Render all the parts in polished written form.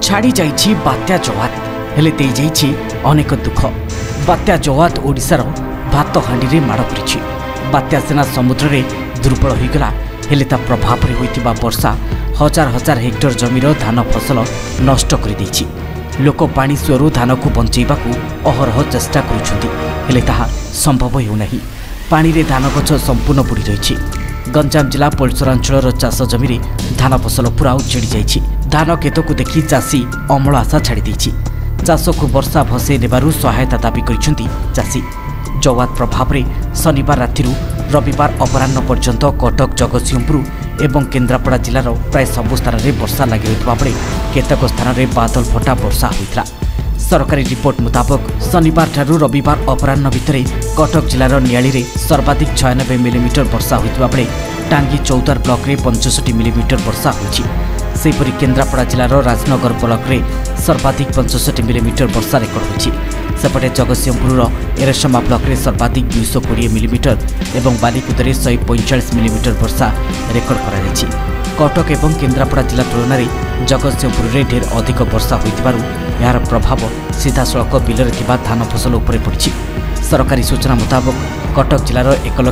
छाड़ी जाइछि बात्या जवात हेले दे जाइछि अनेक दुख। बात्या जवात ओडिशार भात हांडी रे माड़ करिछि। बात्या सेना समुद्र रे दुर्बल होइगला हेले ता प्रभाव रे होइतिबा वर्षा हजार हजार हेक्टर जमीर धान फसल नष्ट कर दैछि। लोक पानी सुरु धान को बंचैबाकू अहरह चेष्टा करुछन्ति हेले ताहा संभव हेउनाही। पानी रे धान गछ संपूर्ण बुड़ी रहिछि। गंजाम जिला पलसरांचल चाष जमी रे धान फसल पूरा उछेड़ी जाइछि। धान केतकू देखि चाषी अमल आशा छाड़ी दैछि। चाष को वर्षा भसई देबारु सहायता दाबी करिसन्ति चाषी। जवात प्रभाव रे शनिवार रातिरु रविवार अपराह्न पर्यंत कटक जगतसिंहपुर एवं केन्द्रापड़ा जिलार प्राय सबु स्थान में वर्षा लगी रहितबा बेले केतक स्थान में बादल फटा वर्षा होइतला। सरकारी रिपोर्ट मुताबक शनिवार ठारू रविवार अपराह्न भितरे कटक जिलार नियाली रे सर्वाधिक 96 मिलीमीटर वर्षा होइतबा बेले टांगी चौतार ब्लॉक रे 65 मिलीमीटर वर्षा होइछि। सेपरि केन्द्रापड़ा जिलार राजनगर ब्लॉक रे सर्वाधिक 65 मिलीमीटर वर्षा रेकर्ड होइछि। सेपटे जगतसिंहपुर एरसमा ब्लॉक रे सर्वाधिक 220 मिलीमीटर एवं बालीकुदरे 145 मिलीमीटर वर्षा रेकर्ड करा जायछि। कटक एवं केन्द्रापड़ा जिला तुलन में जगतसिंहपुर रे ढेर अधिक वर्षा होइतिबारु यार प्रभाव सीधासलख बिलरे थिबा धान फसल उपरे पड़िछि। सरकारी सूचना मुताबक कटक जिलार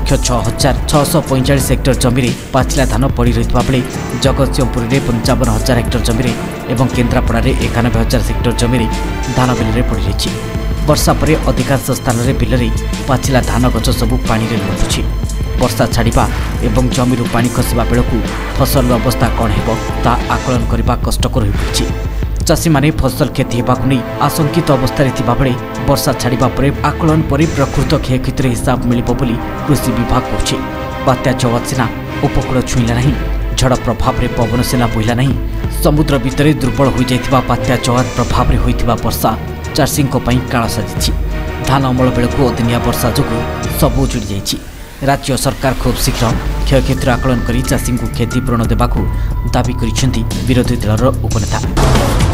1,06,645 हेक्टर जमी पाचिला धान पड़ी रहितबा बेले जगतसिंहपुर रे 55,000 हेक्टर जमी एवं केन्द्रापड़ा रे 91,000 हेक्टर जमी धान बिलरे पड़ी रहिछि। वर्षा परे अधिकांश स्थान में बिलरे पाचिला धान गछ सबू पानी रे लुटुछि। वर्षा छाड़िबा एवं जमीरु पानी खसिबा बेलकू फसल अवस्था कौन हेबो ता आकलन करबा कष्टकर होई पड़िछि। चाषी माने फसल क्षति हेबाकू नै आशंकित अवस्था थिबा बेले वर्षा छाड़िबा परे आकलन परि प्रकृत क्षयक्षतिर हिसाब मिलिबो बोली कृषि विभाग कहछि। बात्या जवात सेना उपकूल छुईला नहीं। झड़ प्रभाव रे पवन सेना बोइला नहीं। समुद्र भितरे दुर्बल होई जाइतिबा बात्या जवात प्रभाव रे होइतिबा वर्षा चाषी काल साजिछि। धान अमल बेलू अदिनिया वर्षा जोगु सब उजुड़ी जाइछि। राज्य सरकार खूब शीघ्र क्षयक्षतिर आकलन कर चाषी को क्षतिपूरण देवाक दाबी करिसेंति विरोधी दलर उपनेता।